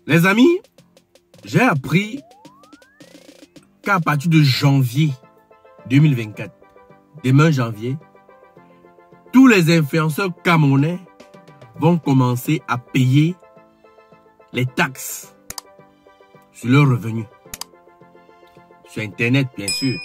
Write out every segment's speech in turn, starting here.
Les amis, j'ai appris qu'à partir de janvier 2024, demain janvier, tous les influenceurs camerounais vont commencer à payer les taxes sur leurs revenus. Sur Internet, bien sûr.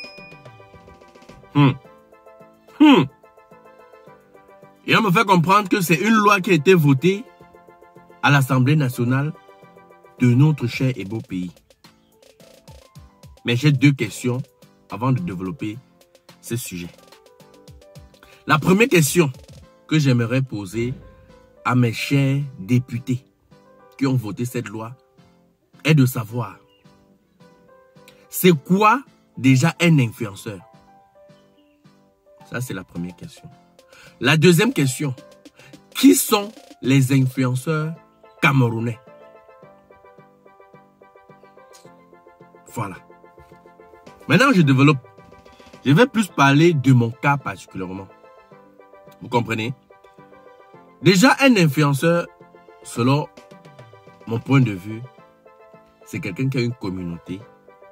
Et on me fait comprendre que c'est une loi qui a été votée à l'Assemblée nationale de notre cher et beau pays. Mais j'ai deux questions avant de développer ce sujet. La première question que j'aimerais poser à mes chers députés qui ont voté cette loi est de savoir c'est quoi déjà un influenceur? Ça, c'est la première question. La deuxième question, qui sont les influenceurs camerounais? Voilà. Maintenant, je développe. Je vais plus parler de mon cas particulièrement. Vous comprenez? Déjà, un influenceur, selon mon point de vue, c'est quelqu'un qui a une communauté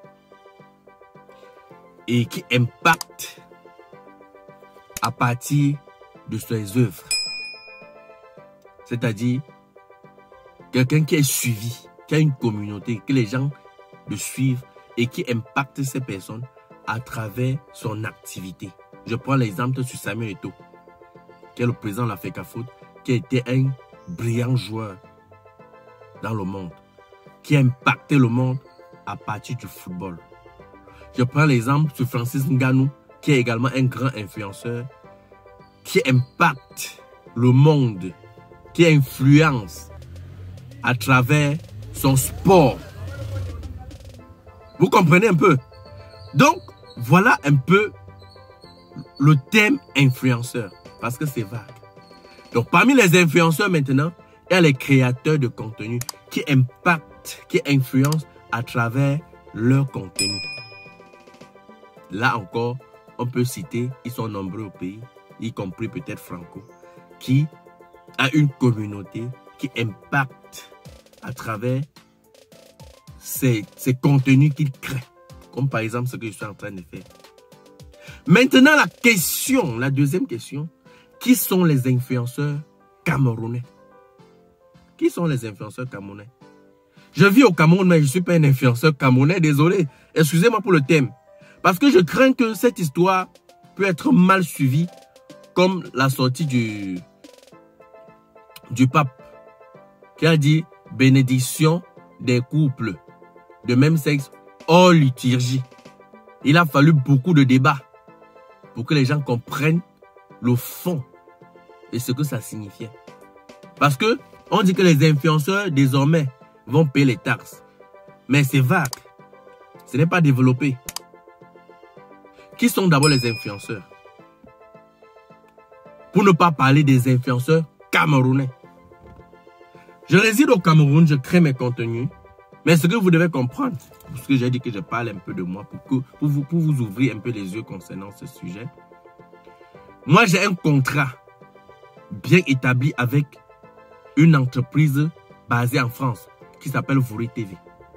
et qui impacte à partir de ses œuvres. C'est-à-dire, quelqu'un qui est suivi, qui a une communauté, que les gens le suivent et qui impacte ces personnes à travers son activité. Je prends l'exemple sur Samuel Eto'o, qui est le président de la FECAFOOT, qui a été un brillant joueur dans le monde, qui a impacté le monde à partir du football. Je prends l'exemple sur Francis Ngannou, qui est également un grand influenceur, qui impacte le monde, qui influence à travers son sport. Vous comprenez un peu? Donc, voilà un peu le thème influenceur, parce que c'est vague. Donc, parmi les influenceurs maintenant, il y a les créateurs de contenu qui impactent, qui influencent à travers leur contenu. Là encore, on peut citer, ils sont nombreux au pays, y compris peut-être Franco, qui a une communauté qui impacte à travers ces contenus qu'il crée. Comme par exemple ce que je suis en train de faire. Maintenant, la deuxième question, qui sont les influenceurs camerounais? Qui sont les influenceurs camerounais? Je vis au Cameroun, mais je ne suis pas un influenceur camerounais, désolé. Excusez-moi pour le thème. Parce que je crains que cette histoire peut être mal suivie, comme la sortie du pape, qui a dit bénédiction des couples de même sexe hors liturgie. Il a fallu beaucoup de débats pour que les gens comprennent le fond et ce que ça signifiait. Parce que on dit que les influenceurs désormais vont payer les taxes. Mais c'est vague. Ce n'est pas développé. Qui sont d'abord les influenceurs? Pour ne pas parler des influenceurs camerounais. Je réside au Cameroun, je crée mes contenus. Mais ce que vous devez comprendre, parce que j'ai dit que je parle un peu de moi pour vous ouvrir un peu les yeux concernant ce sujet. Moi, j'ai un contrat bien établi avec une entreprise basée en France qui s'appelle Vori TV,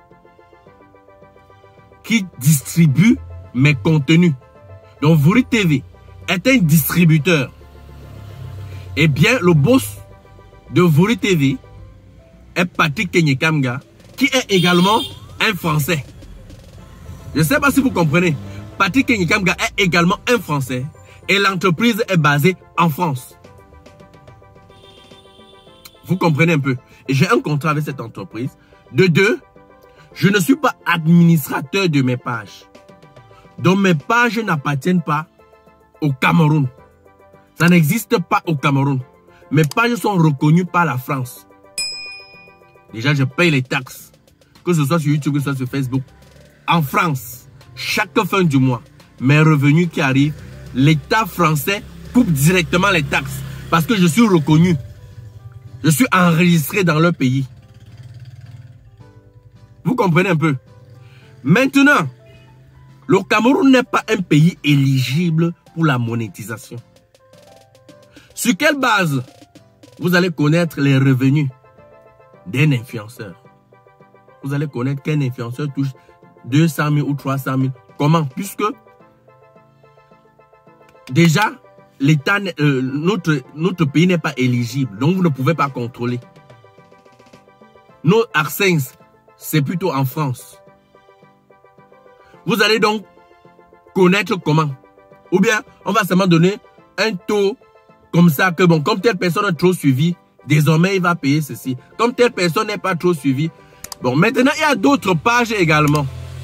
qui distribue mes contenus. Donc, Vori TV est un distributeur. Eh bien, le boss de Vori TV est Patrick Kenyekamga, qui est également un Français. Je ne sais pas si vous comprenez. Patrick Kenyekamga est également un Français et l'entreprise est basée en France. Vous comprenez un peu. Et j'ai un contrat avec cette entreprise. De deux, je ne suis pas administrateur de mes pages. Donc mes pages n'appartiennent pas au Cameroun. Ça n'existe pas au Cameroun. Mes pages sont reconnues par la France. Déjà, je paye les taxes. Que ce soit sur YouTube, que ce soit sur Facebook. En France, chaque fin du mois, mes revenus qui arrivent, l'État français coupe directement les taxes. Parce que je suis reconnu. Je suis enregistré dans leur pays. Vous comprenez un peu? Maintenant, le Cameroun n'est pas un pays éligible pour la monétisation. Sur quelle base vous allez connaître les revenus d'un influenceur? vous allez connaître qu'un influenceur touche 200 000 ou 300 000. Comment? Puisque déjà, l'État, notre pays n'est pas éligible, donc vous ne pouvez pas contrôler. Nos AdSense, c'est plutôt en France. Vous allez donc connaître comment. Ou bien, on va seulement donner un taux comme ça que, bon, comme telle personne est trop suivie, désormais, il va payer ceci. Comme telle personne n'est pas trop suivie. Bon, maintenant, il y a d'autres pages également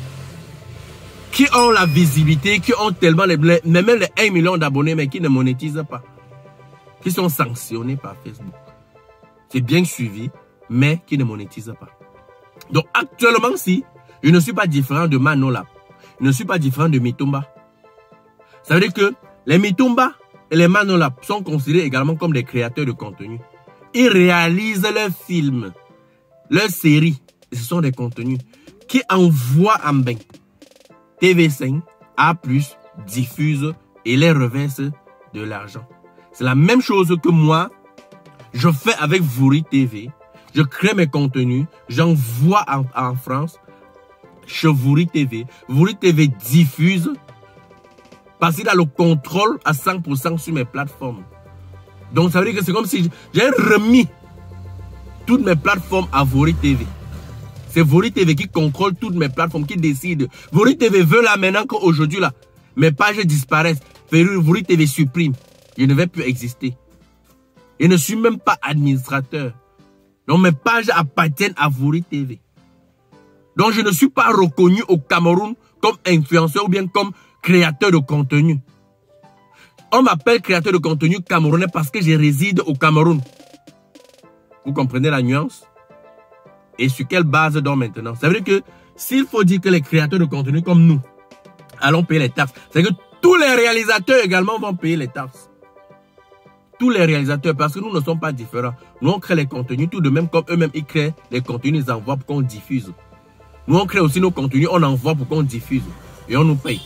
qui ont la visibilité, qui ont tellement, même les 1 million d'abonnés, mais qui ne monétisent pas. Qui sont sanctionnés par Facebook. C'est bien suivi, mais qui ne monétisent pas. Donc, actuellement, si je ne suis pas différent de Manolap, je ne suis pas différent de Mitumba. Ça veut dire que les Mitumba et les Manolap sont considérés également comme des créateurs de contenu. Ils réalisent leurs films, leurs séries. Ce sont des contenus qui envoient en bain. TV5, A+, diffuse et les reverse de l'argent. C'est la même chose que moi, je fais avec Vouri TV. Je crée mes contenus, j'envoie en France, chez Vouri TV. Vouri TV diffuse parce qu'il a le contrôle à 100% sur mes plateformes. Donc ça veut dire que c'est comme si j'ai remis toutes mes plateformes à Vouri TV. C'est Vouri TV qui contrôle toutes mes plateformes, qui décide. Vouri TV veut là maintenant qu'aujourd'hui là, mes pages disparaissent. Vouri TV supprime. Je ne vais plus exister. Je ne suis même pas administrateur. Donc mes pages appartiennent à Vouri TV. Donc je ne suis pas reconnu au Cameroun comme influenceur ou bien comme créateur de contenu. On m'appelle créateur de contenu camerounais parce que je réside au Cameroun. Vous comprenez la nuance? Et sur quelle base donc maintenant? Ça veut dire que s'il faut dire que les créateurs de contenu comme nous allons payer les taxes, c'est que tous les réalisateurs également vont payer les taxes. Tous les réalisateurs, parce que nous ne sommes pas différents. Nous, on crée les contenus tout de même comme eux-mêmes, ils créent les contenus, ils envoient pour qu'on diffuse. Nous, on crée aussi nos contenus, on envoie pour qu'on diffuse. Et on nous paye.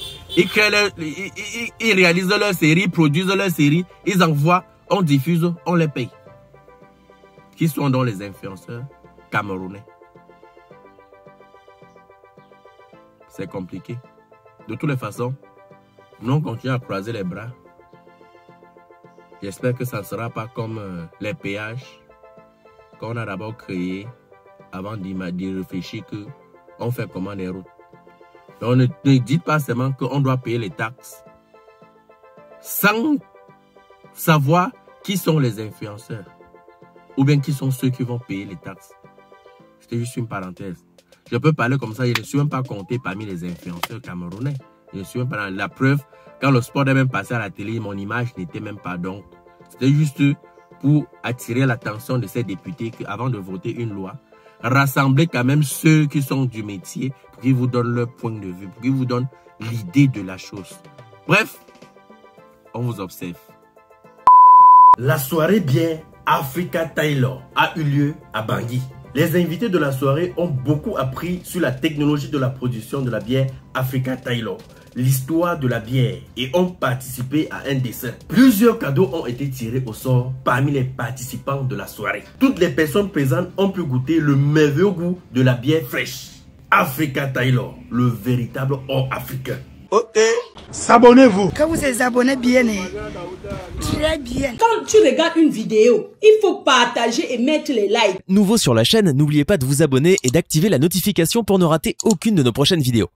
Ils réalisent leurs séries, ils produisent leurs séries, ils envoient, on diffuse, on les paye. Qui sont donc les influenceurs camerounais? C'est compliqué. De toutes les façons, nous, on continue à croiser les bras. J'espère que ça ne sera pas comme les péages qu'on a d'abord créés avant d'y réfléchir qu'on fait comment les routes. Donc ne dites pas seulement qu'on doit payer les taxes sans savoir qui sont les influenceurs ou bien qui sont ceux qui vont payer les taxes. C'était juste une parenthèse. Je peux parler comme ça, je ne suis même pas compté parmi les influenceurs camerounais. Je ne suis même pas dans la preuve. Quand le sport est même passé à la télé, mon image n'était même pas donc. C'était juste pour attirer l'attention de ces députés qu'avant de voter une loi, rassembler quand même ceux qui sont du métier pour qu'ils vous donnent leur point de vue, pour qu'ils vous donnent l'idée de la chose. Bref, on vous observe. La soirée bière Africa Taylor a eu lieu à Bangui. Les invités de la soirée ont beaucoup appris sur la technologie de la production de la bière Africa Taylor, l'histoire de la bière et ont participé à un dessin. Plusieurs cadeaux ont été tirés au sort parmi les participants de la soirée. Toutes les personnes présentes ont pu goûter le merveilleux goût de la bière fraîche. Africa Taylor, le véritable or africain. Ok. S'abonnez-vous. Quand vous êtes abonné bien, très bien. Quand tu regardes une vidéo, il faut partager et mettre les likes. Nouveau sur la chaîne, n'oubliez pas de vous abonner et d'activer la notification pour ne rater aucune de nos prochaines vidéos.